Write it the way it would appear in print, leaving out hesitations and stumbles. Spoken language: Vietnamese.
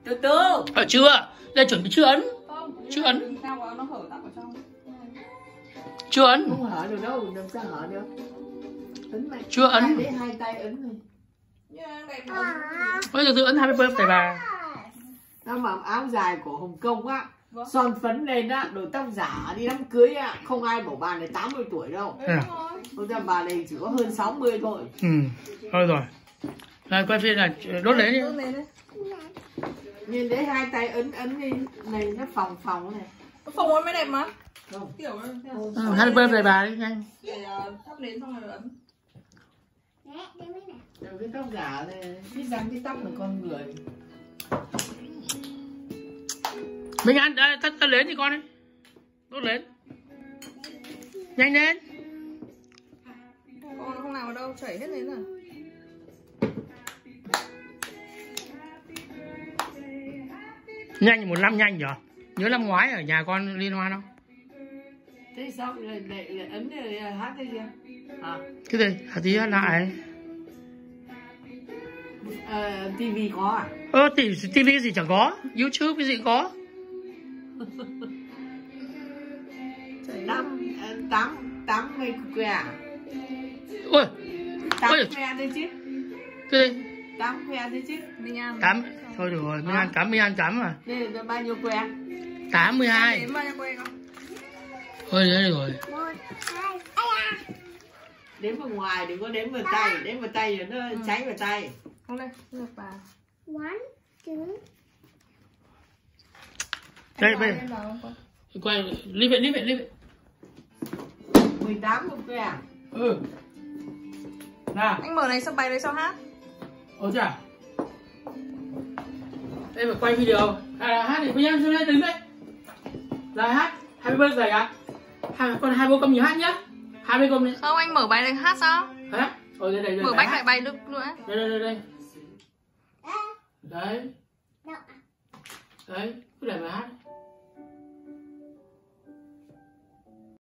Từ từ. Chưa. Đây chuẩn bị chưa ấn. Chưa ấn. Nó hở tắc ở trong. Chưa ấn. Không hở được đâu, làm sao hở được. Ấn mày. Chưa ấn. Để hai tay ấn này. Bây giờ tự ấn happy birthday bà. Nó mặc áo dài của Hồng Kông á. Son phấn lên á, đổi tóc giả đi đám cưới á, không ai bảo bà này 80 tuổi đâu. Không ra bà này chỉ có hơn 60 thôi. Thôi rồi. Rồi quay phim là đốt lấy đi. Nhìn đấy hai tay ấn đi, này nó phồng này. Phồng mới đẹp mà. Không. Kiểu Happy birthday bà đi nhanh. để thắp nến xong rồi ấn. Rồi cái tóc giả này, biết rằng cái tóc của con người. Mình ăn tắt lên đi con đi. Đốt lên. Nhanh lên. Con không nào ở đâu chảy hết lên rồi. Nhanh 1 năm nhanh nhở. Nhớ năm ngoái ở nhà con liên hoan không? Thế sao lại ấn để hát đây chưa? À. Cái gì? Hả tí hát lại. TV có à? TV cái gì chẳng có. YouTube cái gì cũng có. 80 que à? Ôi. 8 que thôi chứ. Cái gì? 8 que thôi chứ. Mình ăn. 8. Thôi được rồi, mình ăn cắm mà. Đây là bao nhiêu que? 82. Đếm bao nhiêu que con? Thôi đấy rồi. Đếm vào ngoài, đừng có đếm vào tay. Đếm vào tay rồi nó cháy vào tay. Không đây, được bà. Đây bây giờ. Quay lý viện. 18 một que à? Nào. Anh mở này xong bài đấy sau hát. Ôi chà. Đây phải quay video. Hát thì bây giờ xuống đây đứng đây. Rồi hát. Happy birthday à? Con hai bố con nhiều hát nhá. Hai bố con đi. Không, anh mở bài đấy hát sao? Hả? Đây. Mở bách lại bài nữa. Đây. Đấy. Đấy, cứ để mà hát.